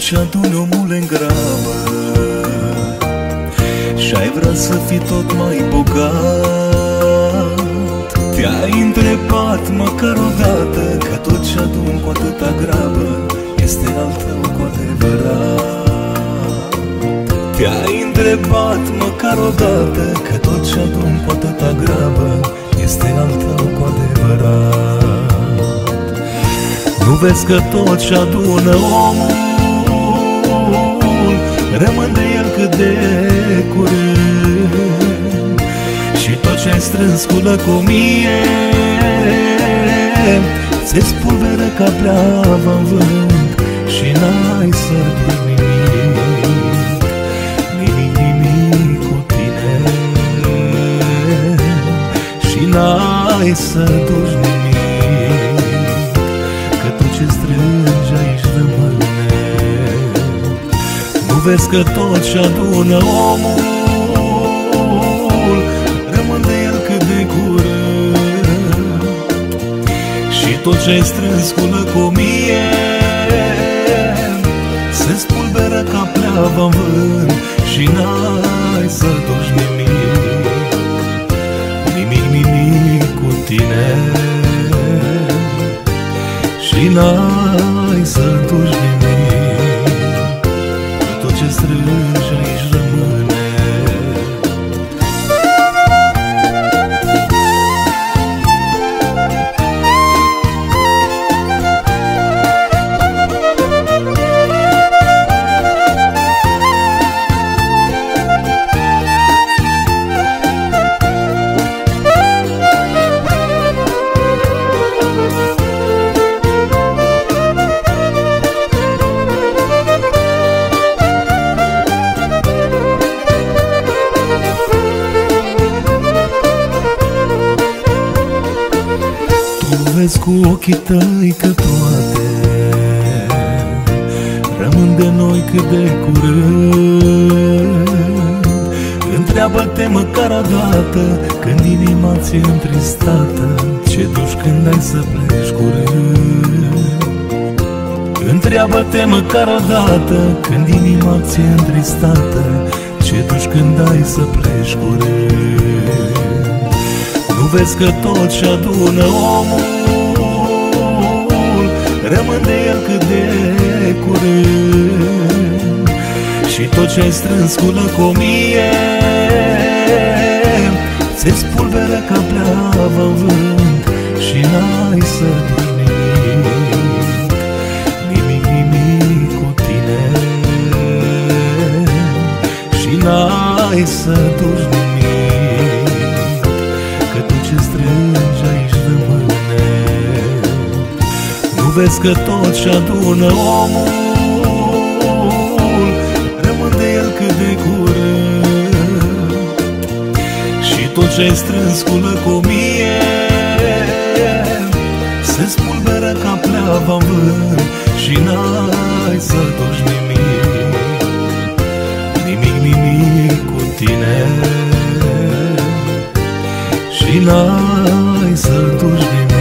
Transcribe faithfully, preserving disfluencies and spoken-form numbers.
și aduni omul în grabă, și-ai vrea să fii tot mai bogat. Te-ai întrebat măcar o dată că tot ce adun cu atâta grabă este al tău cu adevărat. Te-ai întrebat măcar o dată că tot ce adun cu atâta grabă este al tău cu adevărat. Nu vezi că tot ce adună omul rămân de el cât de curând, și tot ce-ai strâns cu lăcomie se spulberă ca pleava în vânt și n-ai să duci nimic, nimic, nimic cu tine, și n-ai să duci nimic, că tot ce strângi aici rămâne. Nu vezi că tot ce adună omul rămân de el cât de curând, și tot ce-ai strâns cu lăcomie se spulberă ca pleava în vânt și n-ai să duci nimic, nimic, nimic cu tine, și n-ai să duci nimic, că tot ce strângi aici rămâne. Vezi cu ochii tăi că toate rămân de noi cât de curând. Întreabă-te măcar o dată când inima ți-e întristată, ce duci când ai să pleci curând. Întreabă-te măcar o dată când inima ți-e întristată, ce duci când ai să pleci curând. Nu vezi că tot ce adună omul rămân de el cât de curând, și tot ce-ai strâns cu lăcomie se spulberă ca pleava în vânt și n-ai să duci nimic, nimic, nimic cu tine, și n-ai să duci nimic, că tot ce strângi aici rămâne. Nu vezi că tot ce adună omul rămân de el cât de curând, și tot ce-ai strâns cu lăcomie se spulberă ca pleava în vânt și n-ai să duci nimic, nimic, nimic cu tine, și n-ai să duci nimic.